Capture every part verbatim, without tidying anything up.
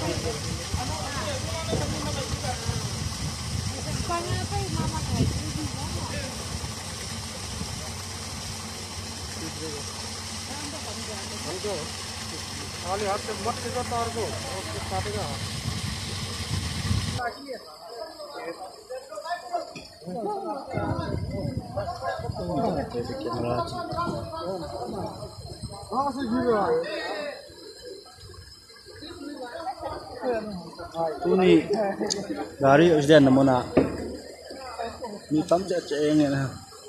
खाली हाथ से मत खींचो तार को, उसको काटेगा। कहाँ से गिरा? Tuni dari usdah nemu nak, ni tam cek ini lah.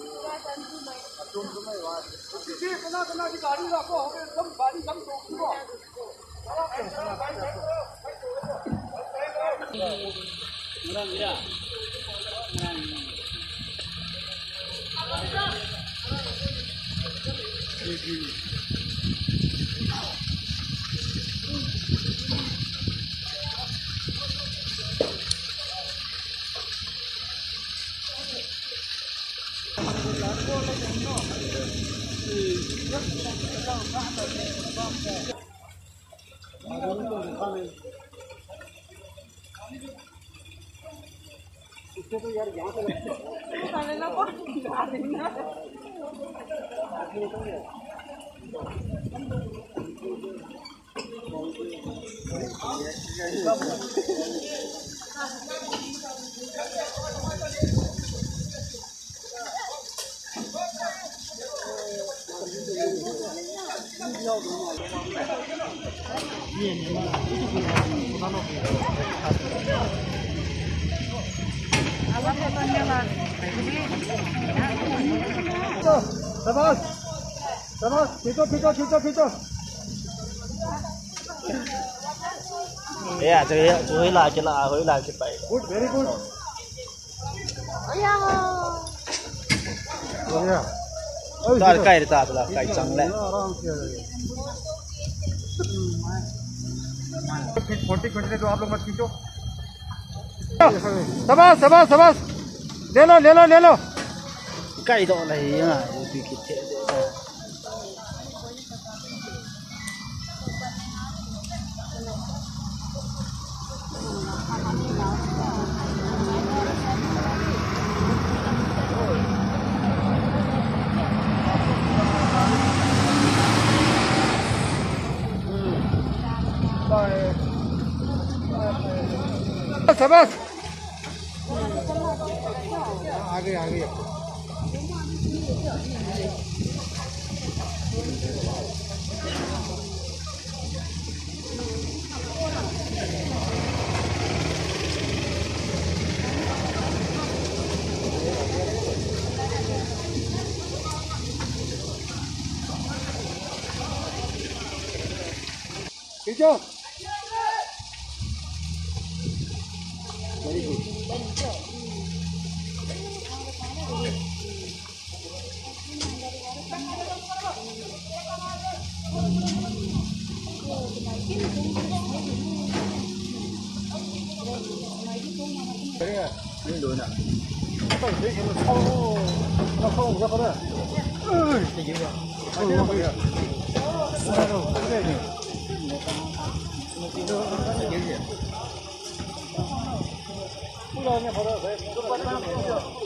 इससे तो यार यहाँ से खाने ना बहुत खिला देना शाबाश शाबाश खींचो खींचो खींचो खींचो Thế à, chơi chơi lại chơi lại hơi lại chơi bảy. Good, very good. बढ़िया तार काई रहता है तो काई चंग ले फोर्टी ट्वेंटी तो आप लोग मत खींचो शाबाश शाबाश शाबाश ले लो ले लो ले लो काई तो नहीं है ना वो भी कितने शाबाश आगे आगे खींचो वेरी गुड नहीं đối nè phải thấy cái nó sâu nó sâu ra có đấy ơi cái gì vậy cái gì vậy sao đâu cái gì Hãy subscribe cho kênh Ghiền Mì Gõ để không bỏ lỡ những video hấp dẫn.